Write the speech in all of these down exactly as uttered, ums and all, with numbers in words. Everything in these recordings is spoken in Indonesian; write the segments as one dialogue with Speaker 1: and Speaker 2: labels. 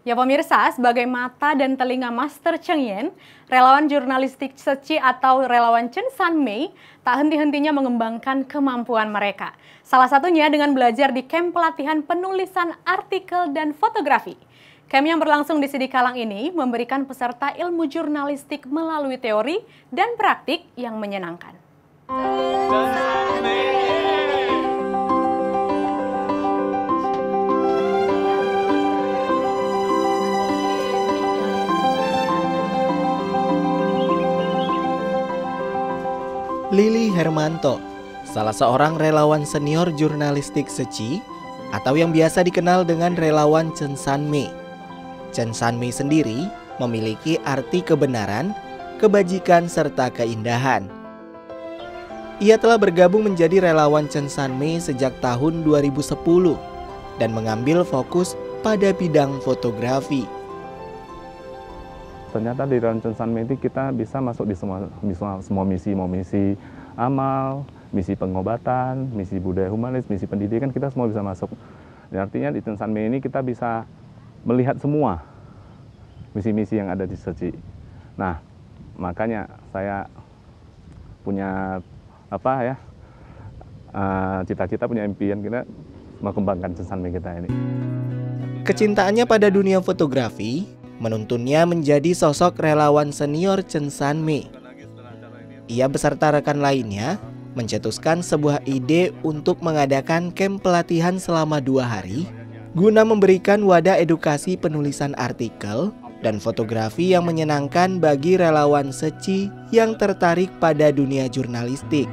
Speaker 1: Ya pemirsa, sebagai mata dan telinga Master Cheng Yen, relawan jurnalistik Seci atau relawan Chen San Mei tak henti-hentinya mengembangkan kemampuan mereka. Salah satunya dengan belajar di camp pelatihan penulisan artikel dan fotografi. Camp yang berlangsung di Sidikalang ini memberikan peserta ilmu jurnalistik melalui teori dan praktik yang menyenangkan.
Speaker 2: Lili Hermanto, salah seorang relawan senior jurnalistik Seci atau yang biasa dikenal dengan relawan Chen San Mei. Chen San Mei sendiri memiliki arti kebenaran, kebajikan, serta keindahan. Ia telah bergabung menjadi relawan Chen San Mei sejak tahun dua ribu sepuluh dan mengambil fokus pada bidang fotografi.
Speaker 3: Ternyata di relawan Chen San Mei kita bisa masuk di semua, semua, semua misi, mau misi amal, misi pengobatan, misi budaya humanis, misi pendidikan, kita semua bisa masuk. Dan artinya di Chen San Mei ini kita bisa melihat semua misi-misi yang ada di Seci. Nah, makanya saya punya apa ya, cita-cita, uh, punya impian kita mengembangkan Chen San Mei kita ini.
Speaker 2: Kecintaannya pada dunia fotografi menuntunnya menjadi sosok relawan senior Chen San Mei. Ia beserta rekan lainnya mencetuskan sebuah ide untuk mengadakan camp pelatihan selama dua hari guna memberikan wadah edukasi penulisan artikel dan fotografi yang menyenangkan bagi relawan Seci yang tertarik pada dunia jurnalistik.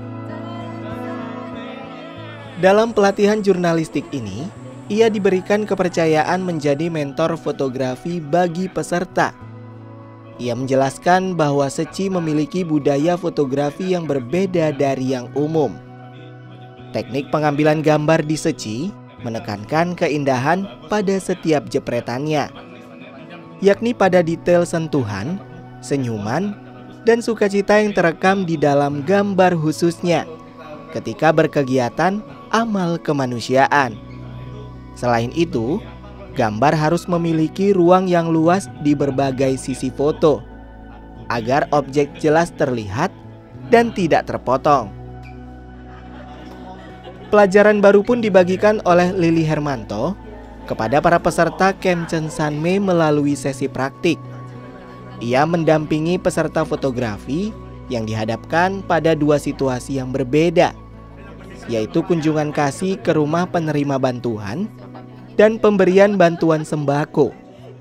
Speaker 2: Dalam pelatihan jurnalistik ini, ia diberikan kepercayaan menjadi mentor fotografi bagi peserta. Ia menjelaskan bahwa Seci memiliki budaya fotografi yang berbeda dari yang umum. Teknik pengambilan gambar di Seci menekankan keindahan pada setiap jepretannya, yakni pada detail sentuhan, senyuman, dan sukacita yang terekam di dalam gambar khususnya ketika berkegiatan amal kemanusiaan. Selain itu, gambar harus memiliki ruang yang luas di berbagai sisi foto agar objek jelas terlihat dan tidak terpotong. Pelajaran baru pun dibagikan oleh Lili Hermanto kepada para peserta camp Chen San Mei melalui sesi praktik. Ia mendampingi peserta fotografi yang dihadapkan pada dua situasi yang berbeda, yaitu kunjungan kasih ke rumah penerima bantuan dan pemberian bantuan sembako.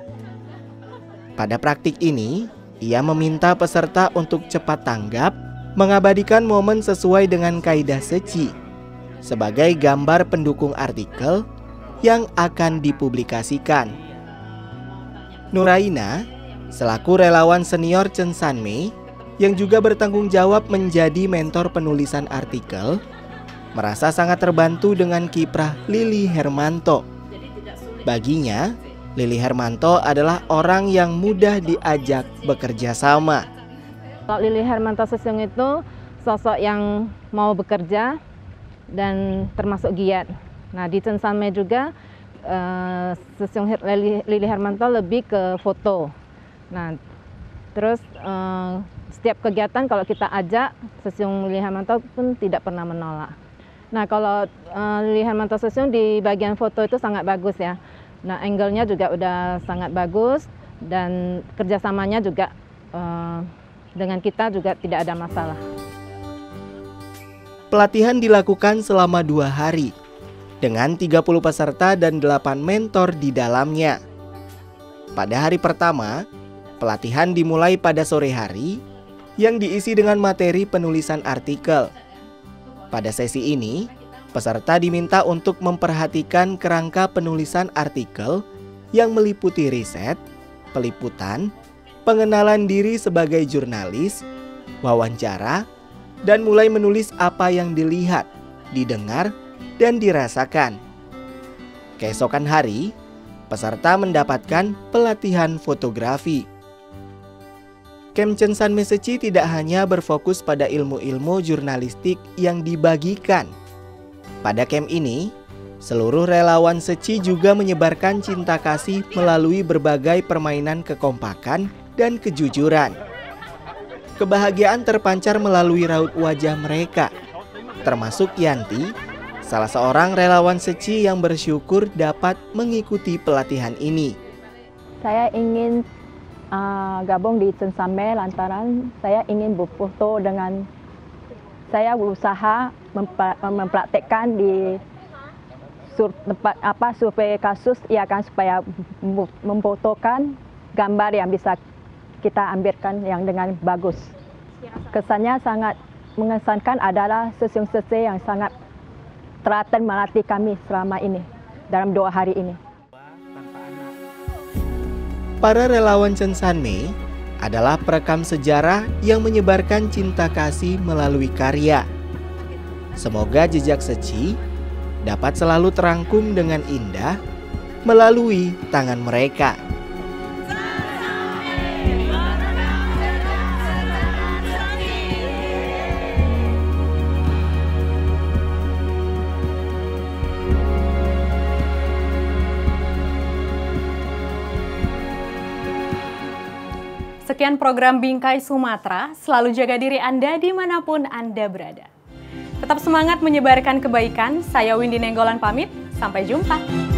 Speaker 2: Pada praktik ini, ia meminta peserta untuk cepat tanggap, mengabadikan momen sesuai dengan kaidah Seci sebagai gambar pendukung artikel yang akan dipublikasikan. Nuraina, selaku relawan senior Chen San Mei yang juga bertanggung jawab menjadi mentor penulisan artikel, merasa sangat terbantu dengan kiprah Lili Hermanto. Baginya, Lili Hermanto adalah orang yang mudah diajak bekerja sama.
Speaker 4: Kalau Lili Hermanto Sesiung itu sosok yang mau bekerja dan termasuk giat. Nah, di Chen San Mei juga uh, Sesiung Lili, Lili Hermanto lebih ke foto. Nah, terus uh, setiap kegiatan kalau kita ajak, Sesiung Lili Hermanto pun tidak pernah menolak. Nah, kalau uh, Lili Hermanto Sesiung di bagian foto itu sangat bagus ya. Nah, angle-nya juga udah sangat bagus dan kerjasamanya juga uh, dengan kita juga tidak ada masalah.
Speaker 2: Pelatihan dilakukan selama dua hari dengan tiga puluh peserta dan delapan mentor di dalamnya. Pada hari pertama, pelatihan dimulai pada sore hari yang diisi dengan materi penulisan artikel. Pada sesi ini, peserta diminta untuk memperhatikan kerangka penulisan artikel yang meliputi riset, peliputan, pengenalan diri sebagai jurnalis, wawancara, dan mulai menulis apa yang dilihat, didengar, dan dirasakan. Keesokan hari, peserta mendapatkan pelatihan fotografi. Camp Chen San Mei Seci tidak hanya berfokus pada ilmu-ilmu jurnalistik yang dibagikan. Pada camp ini, Seluruh relawan Seci juga menyebarkan cinta kasih melalui berbagai permainan kekompakan dan kejujuran. Kebahagiaan terpancar melalui raut wajah mereka, termasuk Yanti, salah seorang relawan Seci yang bersyukur dapat mengikuti pelatihan ini.
Speaker 5: Saya ingin uh, gabung di Censame lantaran saya ingin berfoto dengan, saya berusaha mempraktekkan di sur, tempat apa survei kasus, ya kan, supaya memfotokan gambar yang bisa kita ambilkan yang dengan bagus. Kesannya sangat mengesankan adalah sesiung-sesiung yang sangat telaten melatih kami selama ini dalam dua hari ini.
Speaker 2: Para relawan Chensanmei adalah perekam sejarah yang menyebarkan cinta kasih melalui karya. Semoga jejak Seci dapat selalu terangkum dengan indah melalui tangan mereka.
Speaker 1: Sekian program Bingkai Sumatera, selalu jaga diri Anda dimanapun Anda berada. Tetap semangat menyebarkan kebaikan, saya Windy Nenggolan pamit, sampai jumpa.